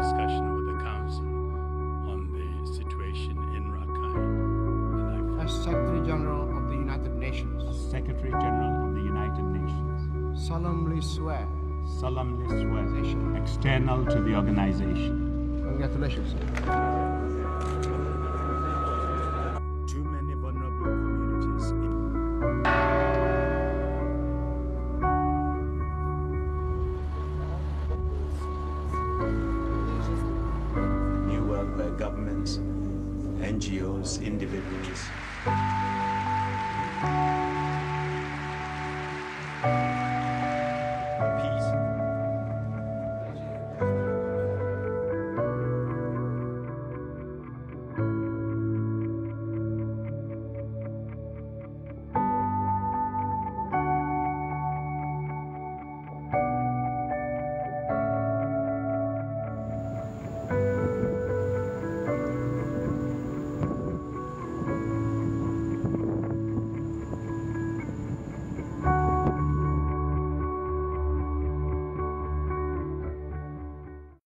discussion with the Council on the situation in Rakhine. As Secretary General of the United Nations, Secretary General of the United Nations, solemnly swear. solemnly swear, external to the organization. Congratulations, sir. Too many vulnerable communities in New World by governments, NGOs, individuals.